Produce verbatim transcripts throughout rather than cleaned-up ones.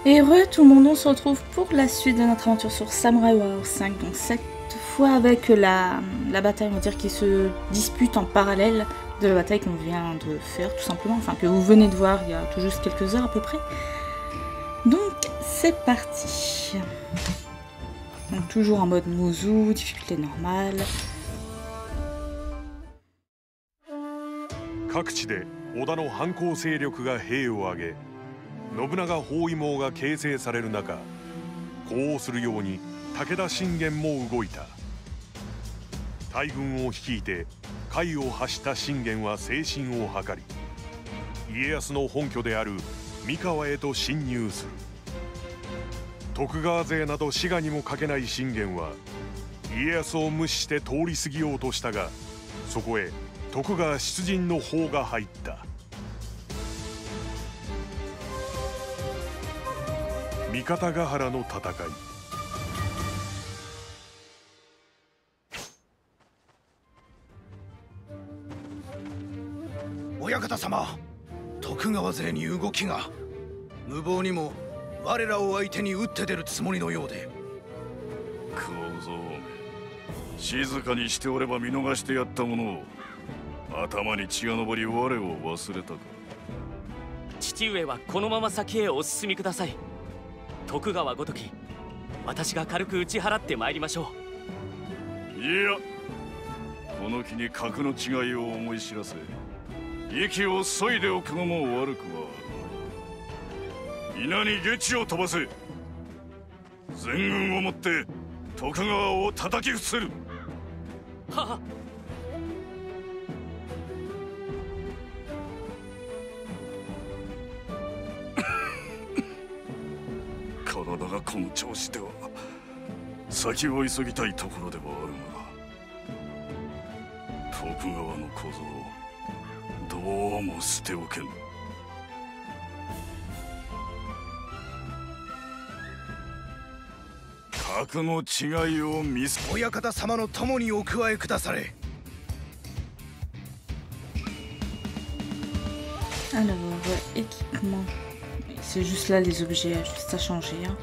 Et heureux, tout le monde, on se retrouve pour la suite de notre aventure sur Samurai Warriors cinq. Donc cette fois avec la, la bataille, on va dire, qui se dispute en parallèle de la bataille qu'on vient de faire, tout simplement. Enfin, que vous venez de voir il y a tout juste quelques heures à peu près. Donc c'est parti. Donc toujours en mode Muzu, difficulté normale. 各地で織田の反抗勢力が兵を挙げ、信長包囲網が形成される中、呼応するように武田信玄も動いた。大軍を率いて海を発した信玄は西進を図り、家康の本拠である三河へと侵入する。徳川勢など滋賀にもかけない信玄は家康を無視して通り過ぎようとしたが、そこへ徳川出陣の砲が入った。三方ヶ原の戦い。 親方様、徳川勢に動きが。無謀にも我らを相手に打って出るつもりのようで。 小僧め、静かにしておれば見逃してやったものを。頭に血が上り我を忘れたか。 父上はこのまま先へお進みください。徳川ごとき私が軽く打ち払ってまいりましょう。いや、この機に格の違いを思い知らせ、息を削いでおくのも悪くは。皆に下地を飛ばせ。全軍をもって徳川を叩き伏せる。 はは。 体がこの調子では先を急ぎたいところではあるが、徳川の小僧どうも捨ておけん。格の違いを見せ。 親方様の友にお加えくだされ。 Alors, équipement. C'est juste là les objets, juste à changer. Hein.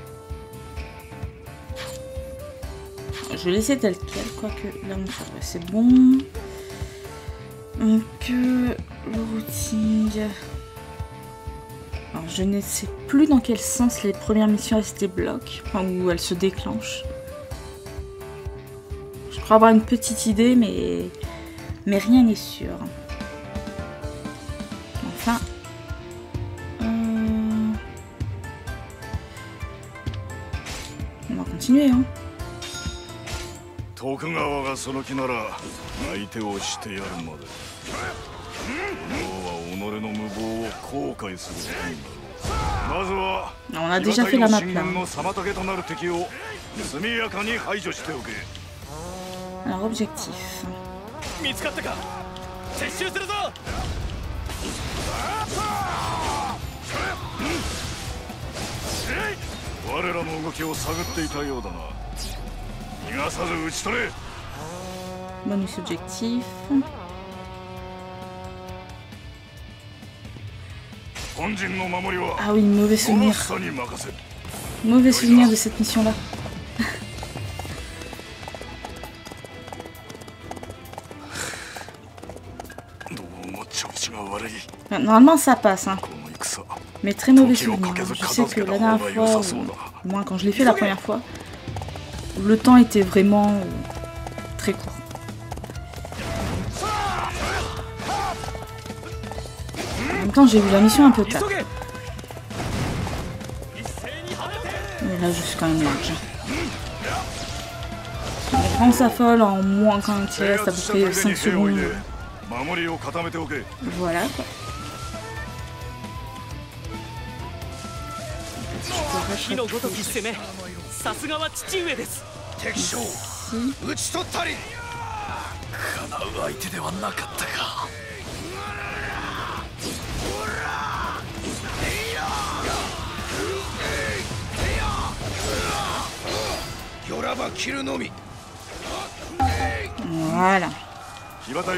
Je vais laisser tel quel, quoique là c'est bon. Donc euh, le routing. Alors je ne sais plus dans quel sens les premières missions elles se débloquent, enfin où elles se déclenchent. Je crois avoir une petite idée, mais mais rien n'est sûr. Enfin. Continuer, hein. 徳川がその気なら相手をしてやるまで。王は己の無謀を後悔することになる。まずは騎馬隊の進軍の妨げとなる敵を速やかに排除しておけ。 Alors objectif。 見つかったか。撤収するぞ。 我らの動きを探っていたようだな。逃がさず討ち取れ。 Bonus objectif。 本陣の守りは。 Ah oui, mauvais souvenir. Mauvais souvenir de cette mission-là. Normalement ça passe, hein. Mais très mauvais souvenir. Je sais que la dernière fois, ou moins quand je l'ai fait la première fois, le temps était vraiment euh, très court. En même temps, j'ai vu la mission un peu tard. Mais là, je suis quand même large. Les grands s'affolent en moins quand il reste à peu près cinq secondes. Voilà quoi. Voilà. Il me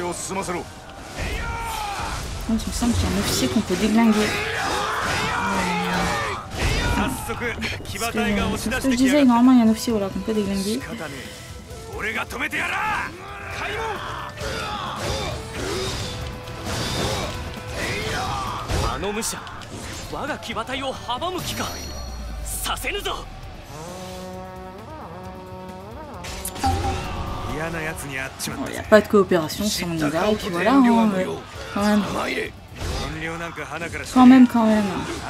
semble qu'il y a un officier qu'on peut déglinguer. que je disais, normalement il y a un officier voilà, qu'on peut déglinguer. 俺が止めてやら開門あの武者我が騎馬隊を阻む気かさせぬぞ Il n'y a pas de coopération si on y va, et puis voilà, hein, mais quand même. Quand même, quand même.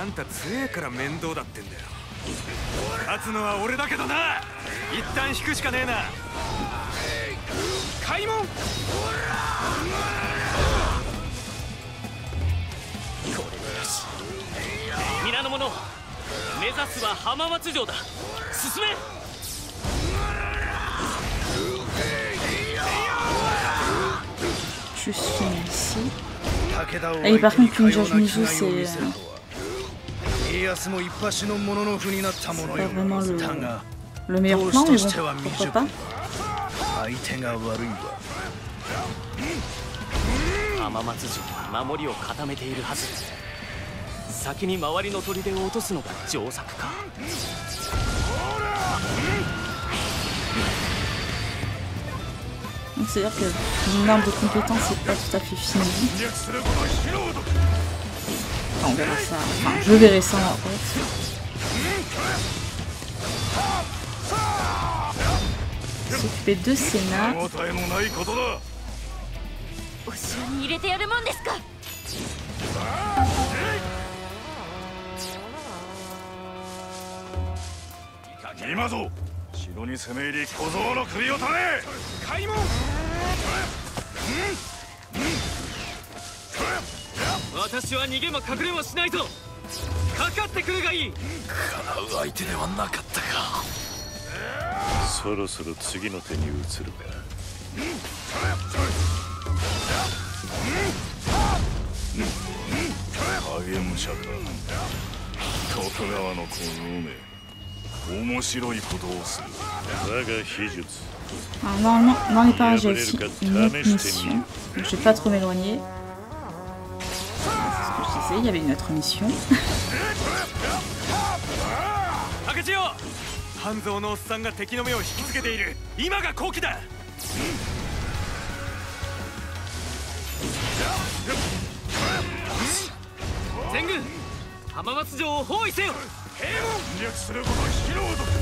勝つのは俺だけどな一旦引くしかねえな開門これでよし皆の者目指すは浜松城だ進め Je suis ici. Et par contre, Kunjoj Mizu, c'est. C'est pas vraiment le, le meilleur plan, mais bon, pourquoi pas. 浜松城は守りを固めているはず先に周りの砦を落とすのが上策か Donc c'est-à-dire que mon arbre de compétence n'est pas tout à fait fini. Enfin, on verra ça. Enfin, je verrai ça en fait. S'occuper de Senna. Imazo! 城に攻め入り小僧の首を取れ開門私は逃げも隠れもしないぞかかってくるがいい叶う相手ではなかったかそろそろ次の手に移るか影武者か徳川の小梅 Alors, normalement, dans les parages, il y a aussi une autre mission. Donc, je vais pas trop m'éloigner. C'est ce que je disais, il y avait une autre mission. Tengu! 浜松城を包囲せよ略することを引きろうと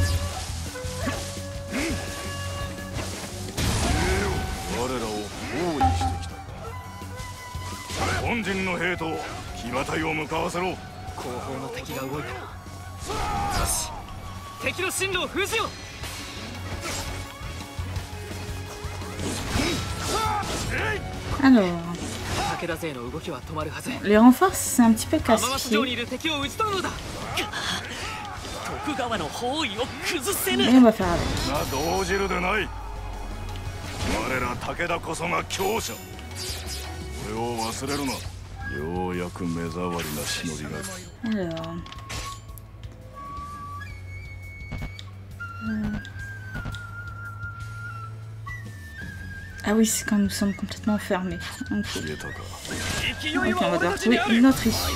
我らを包囲してきたか本陣の兵と騎馬隊を向かわせろ後方の敵が動いたよし敵の進路を封じよう Alors, les renforts, c'est un petit peu casse-pied. Mais on va faire avec. Alors... Euh... Ah oui, c'est quand nous sommes complètement fermés. Okay. Ok, on va devoir trouver une autre issue.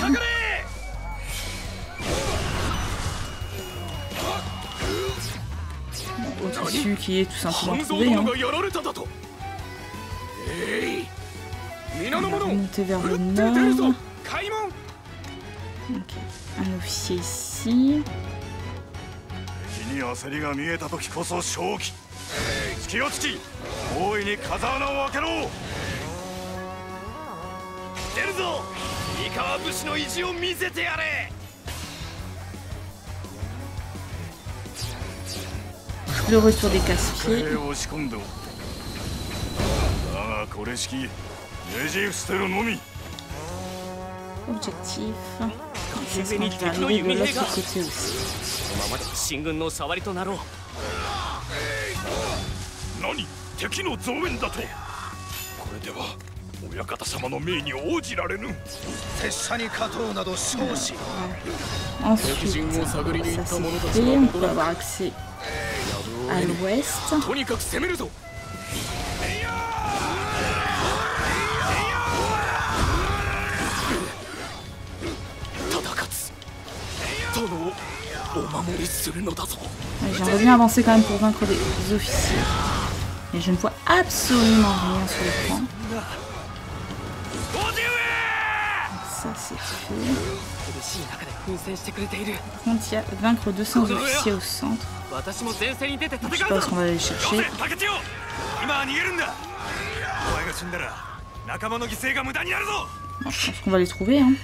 Bon, autre issue qui est tout simplement trouvée. Hein. On va remonter vers le nord. Ok, un officier ici. Le retour des casse-pieds. Objectif. Ça sera de arriver de l'autre côté aussi. Ensuite, ça c'est fait, on peut avoir accès à l'ouest. J'aimerais bien avancer quand même pour vaincre les officiers. Et je ne vois absolument rien sur l'écran. Ça c'est fait. Par contre, il y a vaincre deux cents officiers au centre. Je sais pas ce qu'on va aller chercher. Bon, je pense qu'on va les trouver. Hein.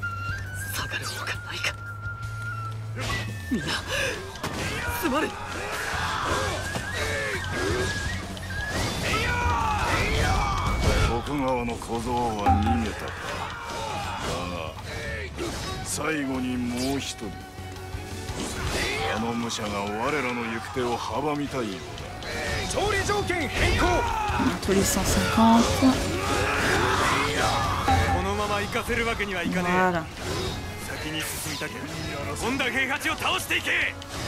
徳川の小僧は逃げたか。だが最後にもう一人あの武者が我らの行く手を阻みたいようだ。調理条件変更。 tous les cent cinquante. このまま行かせるわけにはいかねえ。 Voilà. 先に進みたけ。本田平八を倒していけ。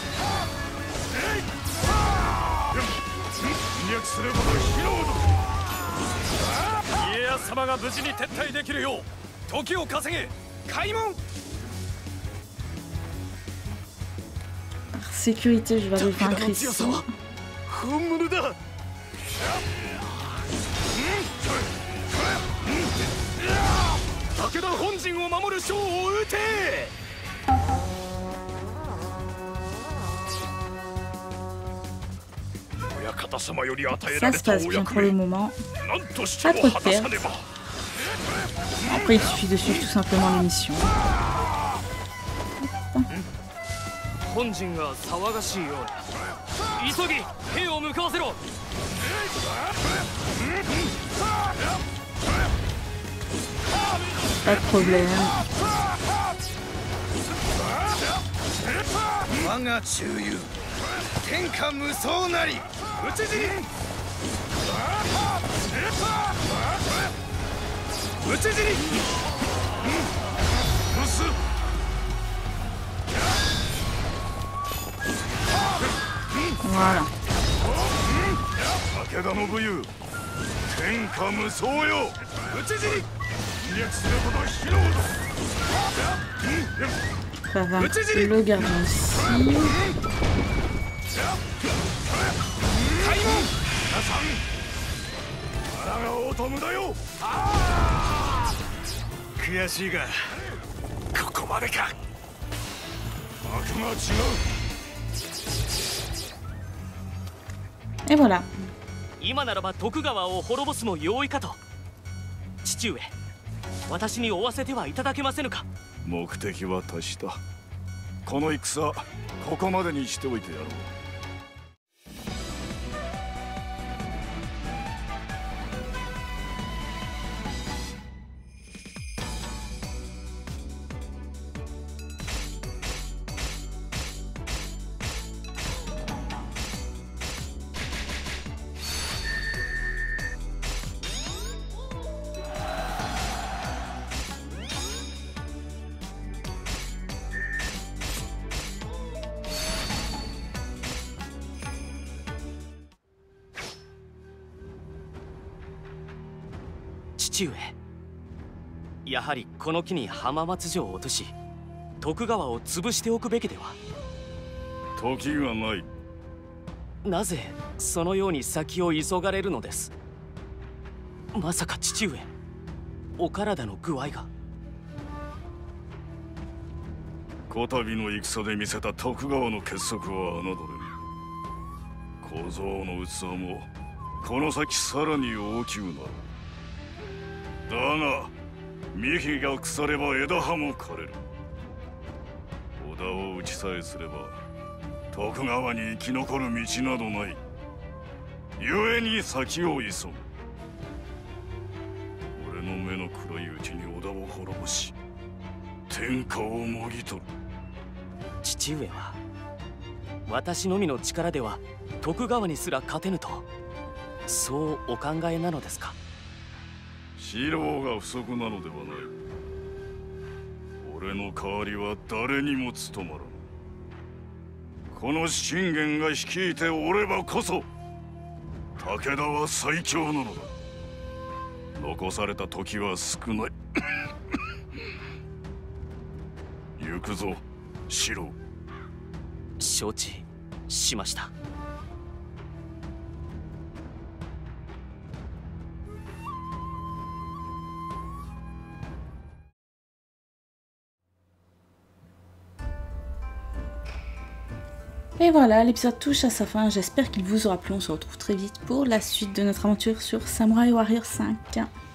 侵略するほど広く。 家康様が無事に撤退できるよう時を稼げ開門。 Par sécurité, je vais aller vaincre ici. 本物だ。武田本陣を守る将を撃て。 Ça se passe bien pour le moment. Pas trop de pertes. Après, il suffit de suivre tout simplement les missions. Pas de problème. 天下無双なり討ち死に討ち死にブス Voilà. 武田の武勇天下無双よ討ち死に侵略するほど広く。 On va vaincre le gardien ici. 悔しいがここまでか。 悪が違う。 Et voilà. 今ならば徳川を滅ぼすも容易かと。父上、私に追わせてはいただけませぬか。 目的は達した。この戦ここまでにしておいてやろう。 父上、やはりこの木に浜松城を落とし徳川を潰しておくべきでは。 時がない。 なぜそのように先を急がれるのです。まさか父上、お体の具合が。 こたびの戦で見せた徳川の結束は侮れん。小僧の器もこの先さらに大きくなる。 だが幹が腐れば枝葉も枯れる。織田を打ちさえすれば徳川に生き残る道などない。故に先を急ぐ。俺の目の暗いうちに織田を滅ぼし天下をもぎ取る。 父上は私のみの力では徳川にすら勝てぬと、そうお考えなのですか。 四郎が不足なのではない。俺の代わりは誰にも務まらぬ。この信玄が率いておればこそ武田は最強なのだ。残された時は少ない。行くぞ四郎。 承知しました。 Et voilà, l'épisode touche à sa fin, j'espère qu'il vous aura plu, on se retrouve très vite pour la suite de notre aventure sur Samurai Warrior cinq.